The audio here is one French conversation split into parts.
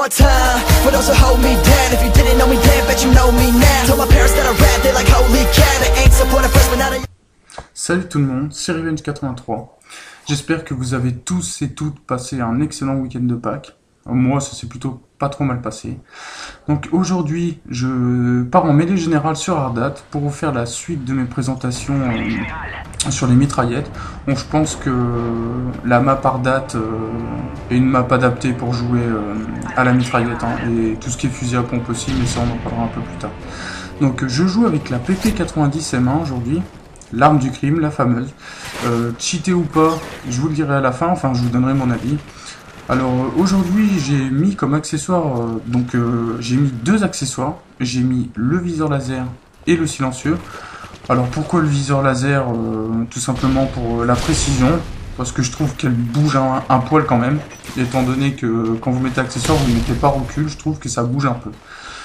more time for those who hold me down. If you didn't know me then, bet you know me now. Told my parents that I rap, they like holy cow. They ain't supporting first, but now they... Salut tout le monde, c'est Revenge83. J'espère que vous avez tous et toutes passé un excellent week-end de Pâques. Moi, ça s'est plutôt pas trop mal passé. Donc aujourd'hui, je pars en mêlée générale sur Ardat pour vous faire la suite de mes présentations sur les mitraillettes. Bon, je pense que la map Ardat est une map adaptée pour jouer à la mitraillette, hein, et tout ce qui est fusil à pompe aussi, mais ça on en parlera un peu plus tard. Donc je joue avec la PP90 M1 aujourd'hui. L'arme du crime, la fameuse. Cheaté ou pas, je vous le dirai à la fin, enfin je vous donnerai mon avis. Alors aujourd'hui j'ai mis comme accessoire, j'ai mis deux accessoires. J'ai mis le viseur laser et le silencieux. Alors pourquoi le viseur laser? Tout simplement pour la précision, parce que je trouve qu'elle bouge un poil quand même, étant donné que quand vous mettez accessoire vous ne mettez pas recul, je trouve que ça bouge un peu.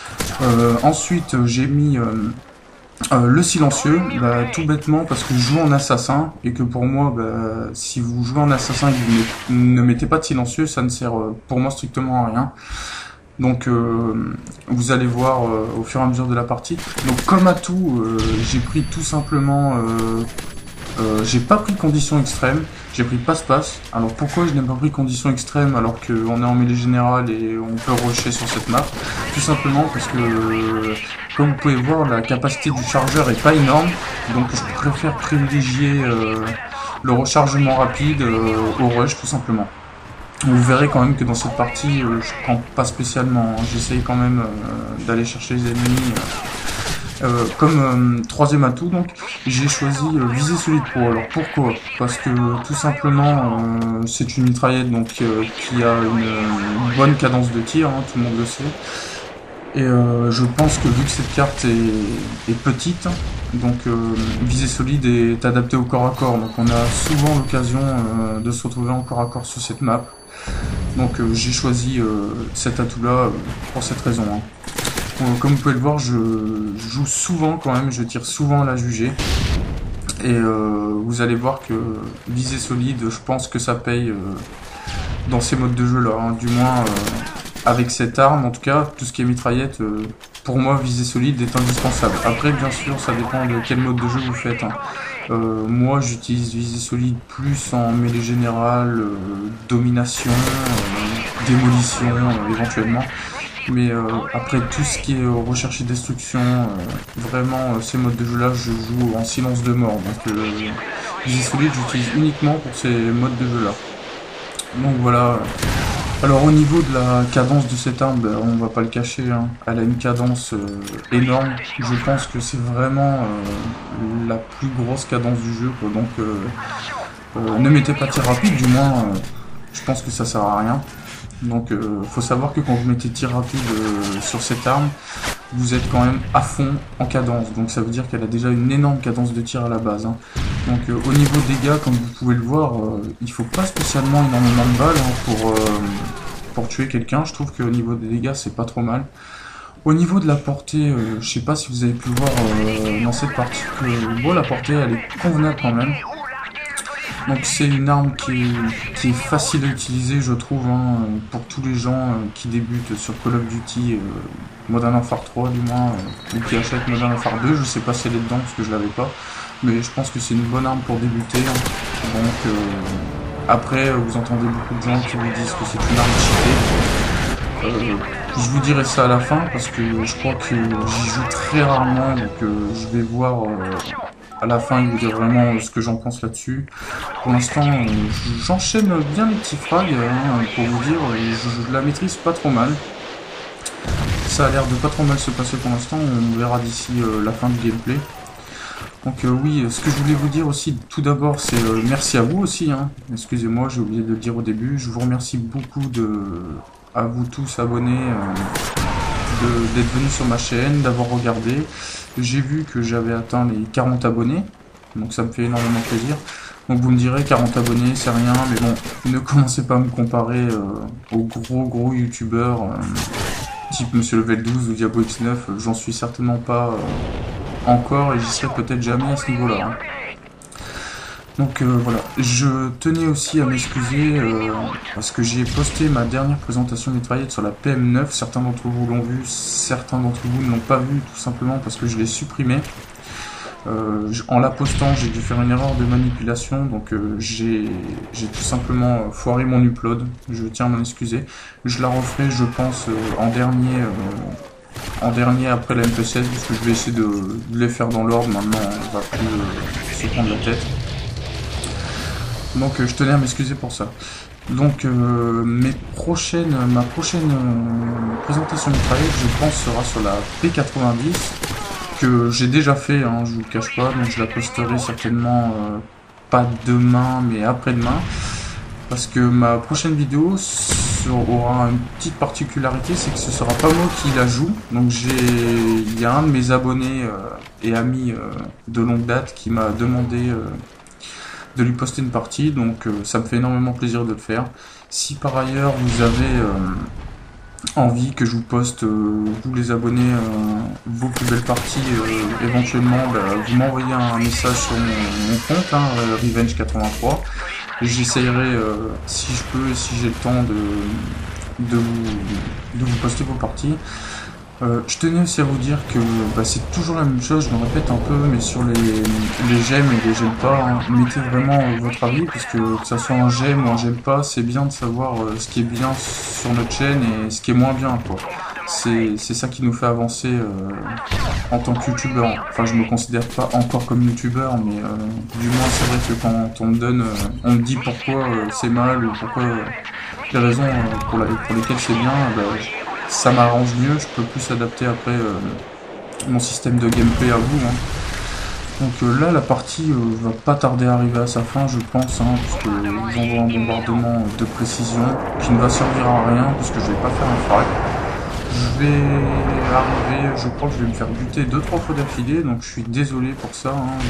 Ensuite j'ai mis le silencieux, tout bêtement parce que je joue en assassin et que pour moi, si vous jouez en assassin et que vous ne mettez pas de silencieux, ça ne sert pour moi strictement à rien. Donc vous allez voir au fur et à mesure de la partie. Donc comme à tout, j'ai pris tout simplement, j'ai pas pris condition extrême, j'ai pris passe-passe. Alors pourquoi je n'ai pas pris condition extrême alors qu'on est en mêlée générale et on peut rusher sur cette map? Tout simplement parce que, comme vous pouvez voir, la capacité du chargeur est pas énorme, donc je préfère privilégier le rechargement rapide au rush tout simplement. Vous verrez quand même que dans cette partie, je prends pas spécialement, j'essaye quand même d'aller chercher les ennemis. Comme troisième atout, donc j'ai choisi viser solide pro. Alors pourquoi? Parce que tout simplement c'est une mitraillette donc qui a une bonne cadence de tir, hein, tout le monde le sait. Et je pense que vu que cette carte est petite, donc viser solide est adapté au corps à corps, donc on a souvent l'occasion de se retrouver en corps à corps sur cette map. Donc j'ai choisi cet atout là pour cette raison, hein. Comme vous pouvez le voir, je joue souvent quand même, je tire souvent à la jugée. Et vous allez voir que viser solide, je pense que ça paye dans ces modes de jeu là, hein. Du moins avec cette arme, en tout cas, tout ce qui est mitraillette, pour moi viser solide est indispensable. Après bien sûr ça dépend de quel mode de jeu vous faites, hein. Moi j'utilise visée solide plus en mêlée générale, domination, démolition éventuellement. Mais après tout ce qui est recherche et destruction, vraiment ces modes de jeu là je joue en silence de mort. Donc visée solide j'utilise uniquement pour ces modes de jeu là. Donc voilà. Alors au niveau de la cadence de cette arme, on va pas le cacher, hein, elle a une cadence énorme. Je pense que c'est vraiment la plus grosse cadence du jeu, quoi. Donc ne mettez pas tir rapide, du moins je pense que ça sert à rien. Donc faut savoir que quand vous mettez tir rapide sur cette arme, vous êtes quand même à fond en cadence. Donc ça veut dire qu'elle a déjà une énorme cadence de tir à la base, hein. Donc au niveau dégâts, comme vous pouvez le voir, il faut pas spécialement énormément de balles, hein, pour tuer quelqu'un. Je trouve qu'au niveau des dégâts c'est pas trop mal. Au niveau de la portée, je sais pas si vous avez pu le voir dans cette partie que bon, la portée elle est convenable quand même. Donc c'est une arme qui est facile à utiliser, je trouve, hein, pour tous les gens qui débutent sur Call of Duty, Modern Warfare 3 du moins, ou qui achètent Modern Warfare 2, je sais pas si elle est dedans parce que je l'avais pas, mais je pense que c'est une bonne arme pour débuter, hein. Donc après vous entendez beaucoup de gens qui vous disent que c'est une arme cheatée. Je vous dirai ça à la fin parce que je crois que j'y joue très rarement, donc je vais voir à la fin, il vous dire vraiment ce que j'en pense là-dessus. Pour l'instant, j'enchaîne bien les petits frags, hein, pour vous dire, je la maîtrise pas trop mal. Ça a l'air de pas trop mal se passer pour l'instant, on verra d'ici la fin du gameplay. Donc oui, ce que je voulais vous dire aussi, tout d'abord, c'est merci à vous aussi, hein. Excusez-moi, j'ai oublié de le dire au début. Je vous remercie beaucoup à vous tous abonnés, d'être venus sur ma chaîne, d'avoir regardé. J'ai vu que j'avais atteint les 40 abonnés, donc ça me fait énormément plaisir. Donc vous me direz 40 abonnés c'est rien, mais bon, ne commencez pas à me comparer aux gros youtubeurs type Monsieur Level 12 ou Diabo X9, j'en suis certainement pas encore et j'y serai peut-être jamais à ce niveau là, hein. Voilà, je tenais aussi à m'excuser parce que j'ai posté ma dernière présentation mitraillette sur la PM9. Certains d'entre vous l'ont vu, certains d'entre vous ne l'ont pas vu, tout simplement parce que je l'ai supprimé. En la postant, j'ai dû faire une erreur de manipulation, donc j'ai tout simplement foiré mon upload. Je tiens à m'en excuser. Je la referai, je pense, en dernier après la MP16, parce que je vais essayer de les faire dans l'ordre. Maintenant, on va plus se prendre la tête. Donc je tenais à m'excuser pour ça. Donc ma prochaine présentation mitraillette, je pense, sera sur la P90, que j'ai déjà fait, hein, je vous le cache pas, donc je la posterai certainement pas demain, mais après-demain, parce que ma prochaine vidéo aura une petite particularité, c'est que ce sera pas moi qui la joue. Donc il y a un de mes abonnés et amis de longue date qui m'a demandé de lui poster une partie, donc ça me fait énormément plaisir de le faire. Si par ailleurs vous avez envie que je vous poste, vous les abonnés, vos plus belles parties, éventuellement, vous m'envoyez un message sur mon compte, hein, Revenge83. J'essayerai, si je peux et si j'ai le temps, de vous poster vos parties. Je tenais aussi à vous dire que c'est toujours la même chose, je me répète un peu, mais sur les j'aime et les j'aime pas, hein, mettez vraiment votre avis, parce que ça soit un j'aime ou un j'aime pas, c'est bien de savoir ce qui est bien sur notre chaîne et ce qui est moins bien, quoi. C'est ça qui nous fait avancer en tant que youtubeur. Enfin, je me considère pas encore comme youtubeur, mais du moins c'est vrai que quand on me donne, on me dit pourquoi c'est mal ou pourquoi les raisons pour lesquelles c'est bien, ça m'arrange mieux, je peux plus adapter après mon système de gameplay à vous. Hein. Donc là, la partie va pas tarder à arriver à sa fin, je pense, hein, parce qu'ils envoient un bombardement de précision qui ne va servir à rien, puisque je vais pas faire un frag. Je vais arriver, je crois que je vais me faire buter 2-3 fois d'affilée, donc je suis désolé pour ça. Hein,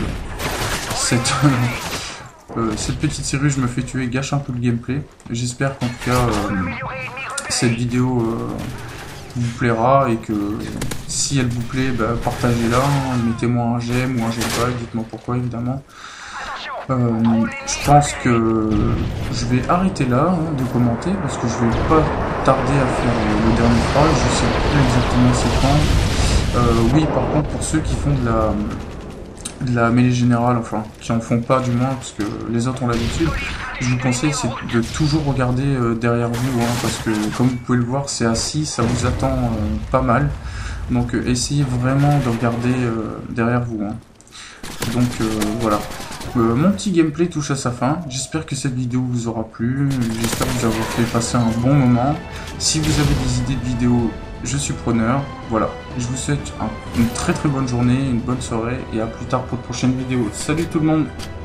cette petite série, je me fais tuer, gâche un peu le gameplay. J'espère qu'en tout cas, cette vidéo vous plaira et que si elle vous plaît, partagez-la, hein, mettez-moi un j'aime ou un j'aime pas, dites-moi pourquoi évidemment. Je pense que je vais arrêter là hein, de commenter parce que je vais pas tarder à faire le dernier frag, je sais plus exactement c'est quand. Oui, par contre, pour ceux qui font de la mêlée générale, enfin, qui en font pas du moins, parce que les autres ont l'habitude, je vous conseille c'est de toujours regarder derrière vous, hein, parce que comme vous pouvez le voir, c'est assis, ça vous attend pas mal, donc essayez vraiment de regarder derrière vous. Hein. Donc voilà. Mon petit gameplay touche à sa fin, j'espère que cette vidéo vous aura plu, j'espère vous avoir fait passer un bon moment. Si vous avez des idées de vidéos, je suis preneur. Voilà, je vous souhaite une très bonne journée, une bonne soirée et à plus tard pour de prochaines vidéos. Salut tout le monde!